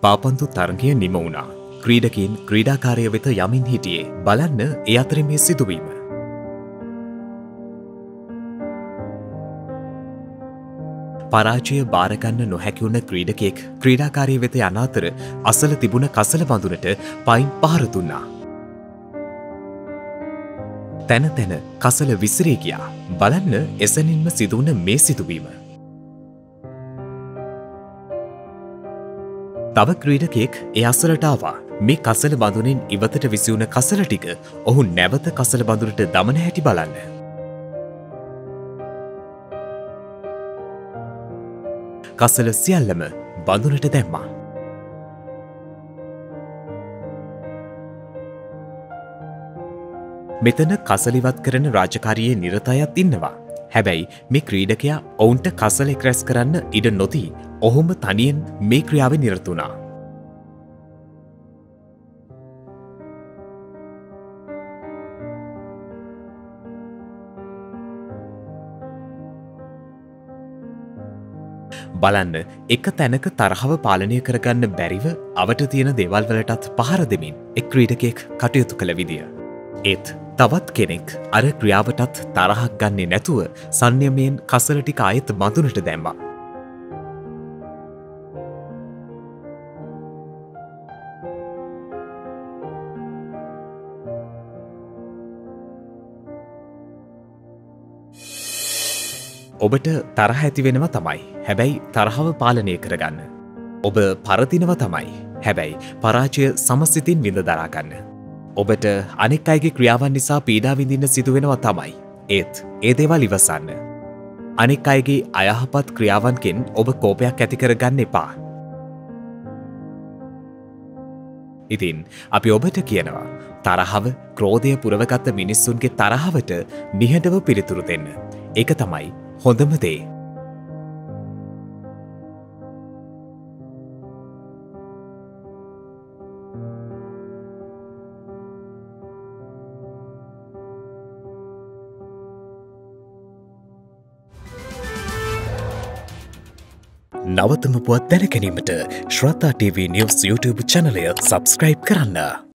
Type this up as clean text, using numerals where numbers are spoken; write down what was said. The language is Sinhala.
පාපන්දු තරගය නිම වුණා. ක්‍රීඩකයින් ක්‍රීඩාකාරය වෙත යමින් හිටියේ. බලන්න ඒ අතරේ මේ සිදුවීම. පරාජය බාරගන්න නොහැකි වුණ ක්‍රීඩකයෙක් ක්‍රීඩාකාරය වෙත යන අතර අසල තිබුණ කසල බඳුනට පයින් පහර දුන්නා. තැන තැන කසල විසිරී ගියා. බලන්න එසැනින්ම සිදුවන මේ සිදුවීම. තව ක්‍රීඩකයෙක් ඒ අසලට ආවා. මේ කසල බඳුනෙන් ඉවතට විසිවුණ කසල ටික ඔහු නැවත කසල බඳුනට දමන හැටි බලන්න. කසල සියල්ලම බඳුනට දැම්මා. මෙතන කසලිවත් කරන රාජකාරියේ නිරත අයත් ඉන්නවා. හැබැයි මේ ක්‍රීඩකයා ඔවුන්ට කසල එක් රැස් කරන්න ඉඩ නොදී ඔහුම තනියෙන් මේ ක්‍රියාවේ නිරත වුණා. බලන්න එක තැනක තරහව පාලනය කරගන්න බැරිව අවට තියෙන දේවල් වලටත් පහර දෙමින් එක් ක්‍රීඩකයෙක් කටයුතු කළ විදිය. ඒත් තවත් කෙනෙක් අර ක්‍රියාවටත් තරහක් ගන්නේ නැතුව සංයමයෙන් කසල ටික ආයෙත් බඳුනට දැම්මා. ඔබට තරහ ඇති වෙනවා තමයි. හැබැයි තරහව පාලනය කරගන්න. ඔබ පරදිනවා තමයි. හැබැයි පරාජය සමසිතින් විඳ දරා ගන්න. ඔබට අනෙක් අයගේ ක්‍රියාවන් නිසා පීඩා විඳින්න සිදු වෙනවා තමයි. ඒත් ඒ දේවල් ඉවසන්න. අනෙක් අයගේ අයහපත් ක්‍රියාවන්ගෙන් ඔබ කෝපයක් ඇති කරගන්න එපා. ඉතින් අපි ඔබට කියනවා තරහව ක්‍රෝධය පුරවගත්ත මිනිස්සුන්ගේ තරහවට නිහඬව පිළිතුරු දෙන්න. ඒක තමයි හොඳම දේ. නවතම පුවත් දැන ගැනීමට ශ්‍රද්ධා TV News YouTube channel එක subscribe කරන්න.